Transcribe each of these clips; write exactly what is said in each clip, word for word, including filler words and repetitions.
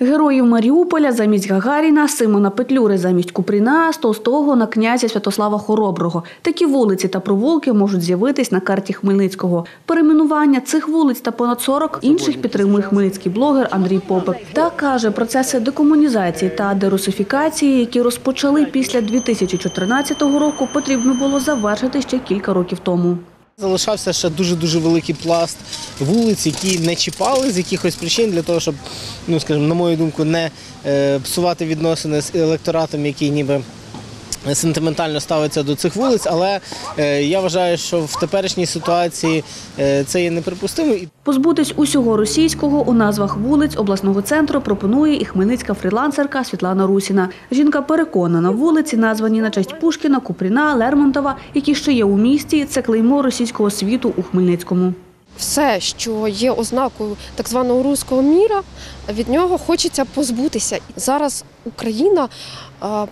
Героїв Маріуполя замість Гагаріна, Симона Петлюри замість Купріна, з Толстого на князя Святослава Хороброго. Такі вулиці та провулки можуть з'явитись на карті Хмельницького. Перейменування цих вулиць та понад сорок інших підтримує хмельницький блогер Андрій Попик. Та каже, процеси декомунізації та дерусифікації, які розпочали після дві тисячі чотирнадцятого року, потрібно було завершити ще кілька років тому. Залишався ще дуже-дуже великий пласт вулиць, які не чіпали з якихось причин для того, щоб, ну, скажімо, на мою думку, не е, псувати відносини з електоратом, який ніби сентиментально ставиться до цих вулиць, але е, я вважаю, що в теперішній ситуації е, це є неприпустимо. Позбутись усього російського у назвах вулиць обласного центру пропонує і хмельницька фрілансерка Світлана Русіна. Жінка переконана, вулиці, названі на честь Пушкіна, Купріна, Лермонтова, які ще є у місті, це клеймо російського світу у Хмельницькому. Все, що є ознакою так званого руського міра, від нього хочеться позбутися. Зараз Україна а,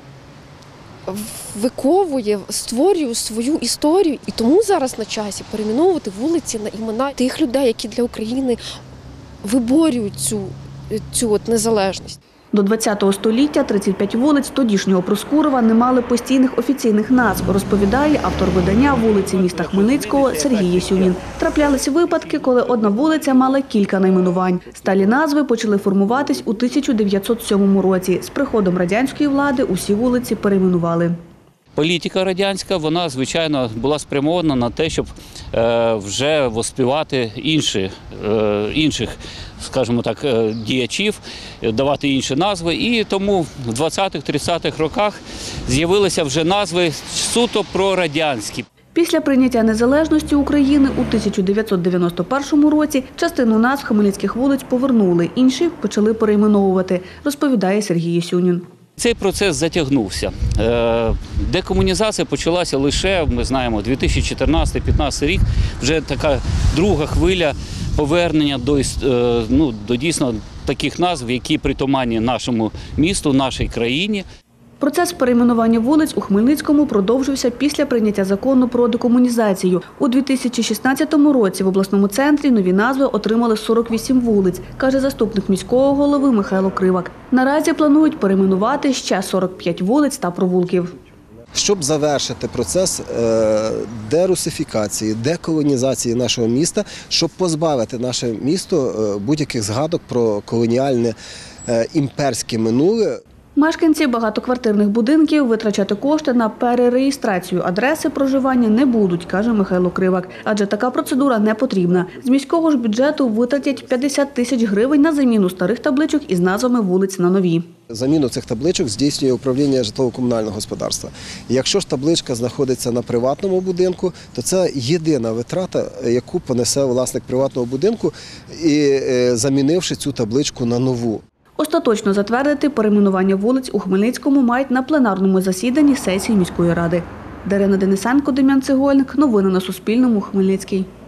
виковує, створює свою історію. І тому зараз на часі перейменовувати вулиці на імена тих людей, які для України виборюють цю, цю от незалежність. До ХХ століття тридцять п'ять вулиць тодішнього Проскурова не мали постійних офіційних назв, розповідає автор видання «Вулиці міста Хмельницького» Сергій Єсюнін. Траплялися випадки, коли одна вулиця мала кілька найменувань. Сталі назви почали формуватись у тисяча дев'ятсот сьомому році. З приходом радянської влади усі вулиці перейменували. Політика радянська, вона, звичайно, була спрямована на те, щоб е, вже воспівати інші, е, інших, скажімо так, діячів, давати інші назви. І тому в двадцятих-тридцятих роках з'явилися вже назви суто прорадянські. Після прийняття незалежності України у тисяча дев'ятсот дев'яносто першому році частину назв хмельницьких вулиць повернули, інші почали перейменовувати, розповідає Сергій Єсюнін. Цей процес затягнувся. Декомунізація почалася лише, ми знаємо, дві тисячі чотирнадцятий - п'ятнадцятий рік, вже така друга хвиля повернення до, ну, до дійсно таких назв, які притаманні нашому місту, нашій країні. Процес перейменування вулиць у Хмельницькому продовжився після прийняття закону про декомунізацію. У дві тисячі шістнадцятому році в обласному центрі нові назви отримали сорок вісім вулиць, каже заступник міського голови Михайло Кривак. Наразі планують перейменувати ще сорок п'ять вулиць та провулків. Щоб завершити процес дерусифікації, деколонізації нашого міста, щоб позбавити наше місто будь-яких згадок про колоніальне імперське минуле. Мешканці багатоквартирних будинків витрачати кошти на перереєстрацію адреси проживання не будуть, каже Михайло Кривак, адже така процедура не потрібна. З міського ж бюджету витратять п'ятдесят тисяч гривень на заміну старих табличок із назвами вулиць на нові. Заміну цих табличок здійснює управління житлово-комунального господарства. Якщо ж табличка знаходиться на приватному будинку, то це єдина витрата, яку понесе власник приватного будинку, і замінивши цю табличку на нову. Остаточно затвердити перейменування вулиць у Хмельницькому мають на пленарному засіданні сесії міської ради. Дарина Денисенко, Дем'ян Цегольник. Новини на Суспільному. Хмельницький.